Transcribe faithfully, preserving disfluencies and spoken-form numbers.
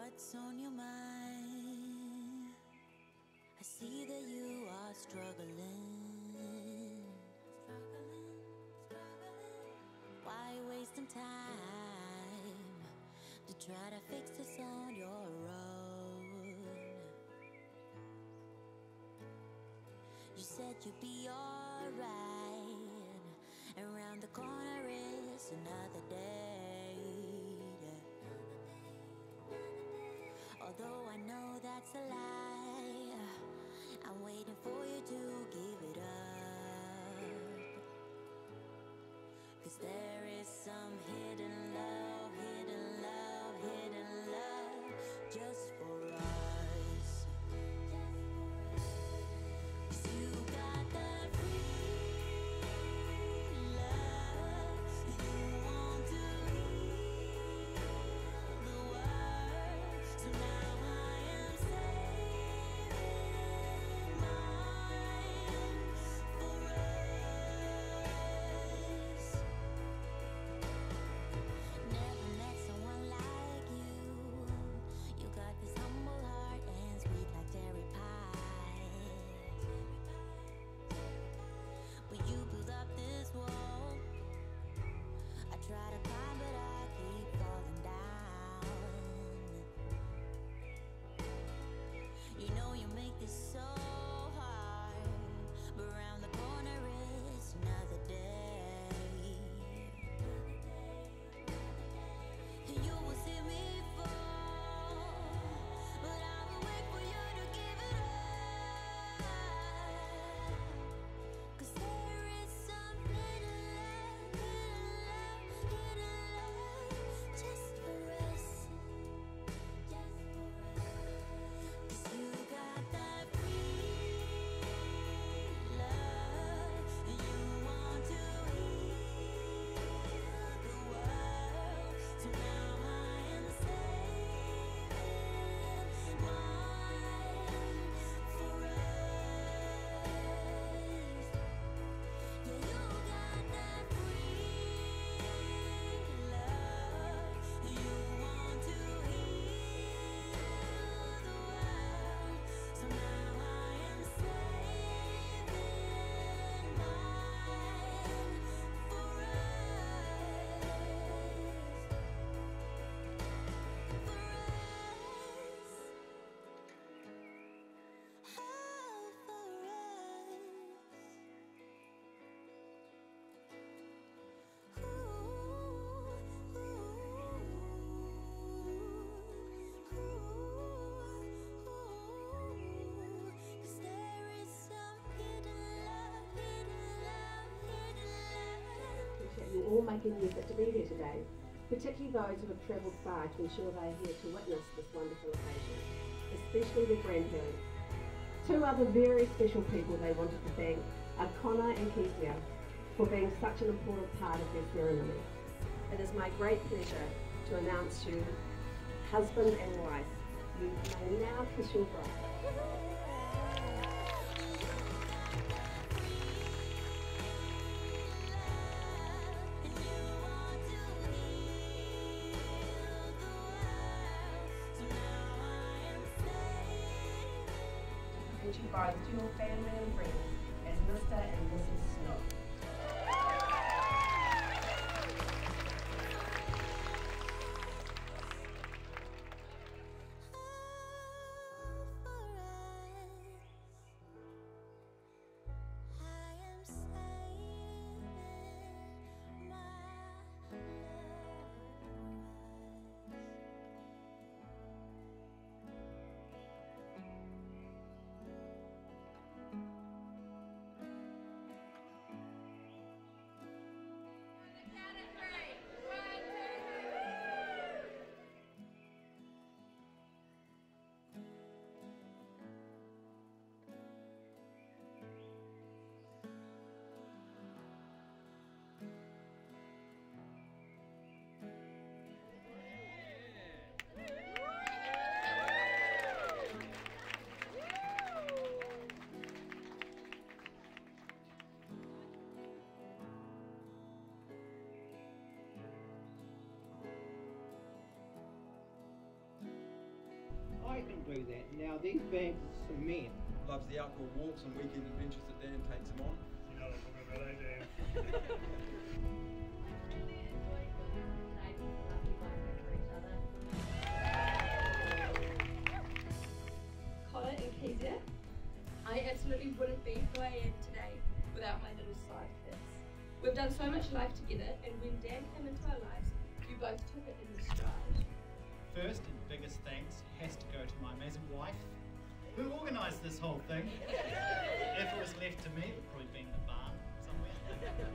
What's on your mind? I see that you are struggling. Struggling, struggling. Why wasting time to try to fix this on your own? You said you'd be alright, and round the corner is another day. Although I know that's a lie, I'm waiting for you to give it up. 'Cause there is some hidden love, hidden love, hidden love just for us. 'Cause you got that free love. You want to heal the world. So now I am saving mine for us. Never met someone like you. You got this humble heart and sweet like cherry pie. But you build up this wall. I try to climb, but I keep falling down. You know you make this so hard, but round the corner is another day. And you will see me fall, but I will wait for you to give it up. 'Cause there is some hidden love, hidden love, hidden love just for us. Just for us. 'Cause you got that free love, and you want to heal the world. So now I am saving mine for us. Yeah, you got that free love, and you want to heal the world. So now I am saving mine for us. For us. Oh, for us. Ooh, ooh, ooh. 'Cause there is some hidden love, hidden love, hidden love. Appreciate you all making the effort to be here today, particularly those who have travelled far to ensure they are here to witness this wonderful occasion, especially their grandparents. Two other very special people they wanted to thank are Connor and Kezia for being such an important part of their ceremony. It is my great pleasure to announce you husband and wife. You may now kiss your bride. Present you both to your family and friends as Mister and Missus Snook. can do that. Now these bags of cement. Loves the outdoor walks and weekend adventures that Dan takes him on. You know what I'm talking about, eh, Dan? Connor and Kezia, I absolutely wouldn't be who I am today without my little side kids. We've done so much life together, and when Dan came into our lives, you both took it in stride. First and biggest thanks has to go to my amazing wife, who organised this whole thing. If it was left to me, it would probably be in the barn somewhere.